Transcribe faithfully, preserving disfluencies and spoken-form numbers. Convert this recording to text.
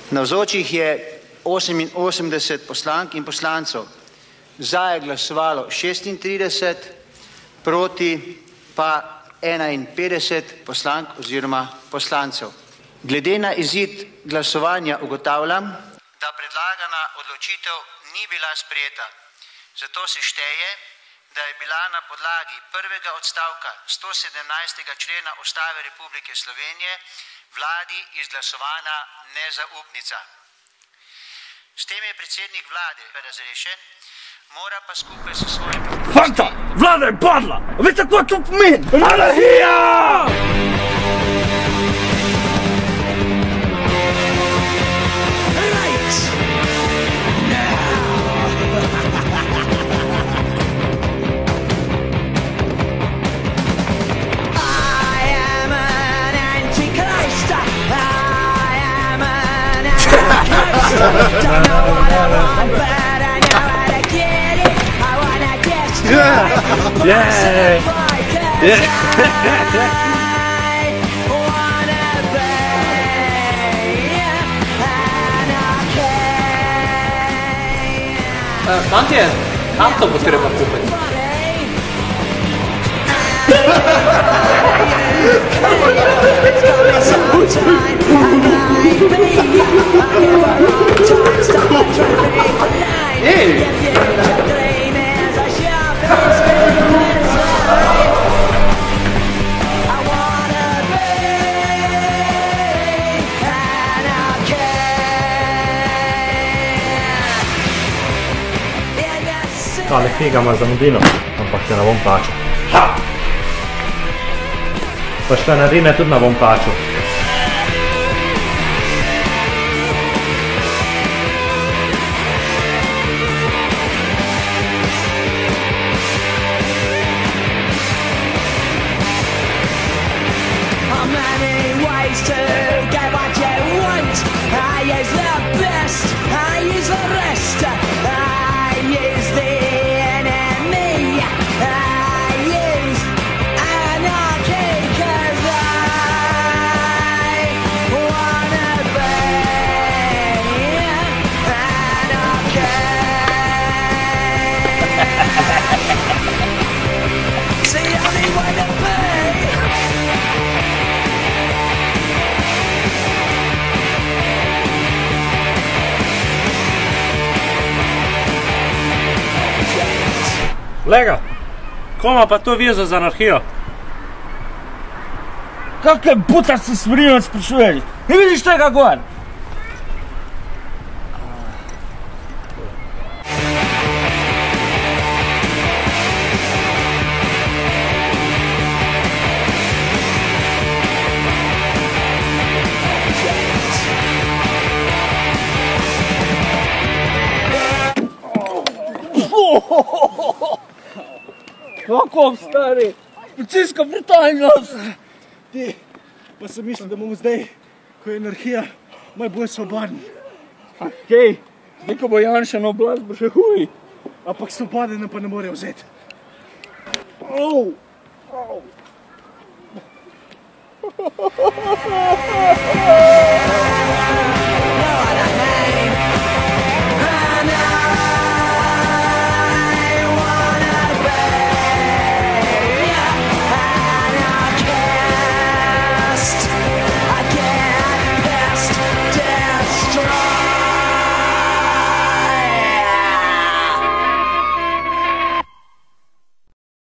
Navzočih je oseminosemdeset poslank in poslancev. Za je glasovalo šestintrideset, proti pa enainpetdeset poslank oziroma poslancev. Glede na izid glasovanja ugotavljam, da predlagana odločitev ni bila sprejeta. Zato se šteje, da je bila na podlagi prvega odstavka stosedemnajstega člena Ustave Republike Slovenije vladi izglasovana nezaupnica. S tem je predsednik vlade razrešen, mora pa skupaj s svojim... Fanta! Vlada je padla! Veste, kaj to pomeni? Anarhija! Don't know what I want, but I know how to get it. I wanna destroy Yeah. Yeah. Yeah. I wanna be anarchy. Fantje, karto bo treba kupiti. Hey! Tale figa ima zamudino, ampak se ne bom plačal. Ha! Pa še narine tudi ne bom plačal. Lega, ko ima pa to vezo z anarhijo? Kakve buta se smrijo sprašuješ? Ne vidiš tega gor? Kako, stari? Policijska brutalnost! Ti, pa sem mislil, da bomo zdaj, ko je anarhija, malo bolj svobodni. Okej, zdaj, ko bo Janša na oblast, bo še huj. Ampak svobode nam pa ne more vzeti. Au! Au!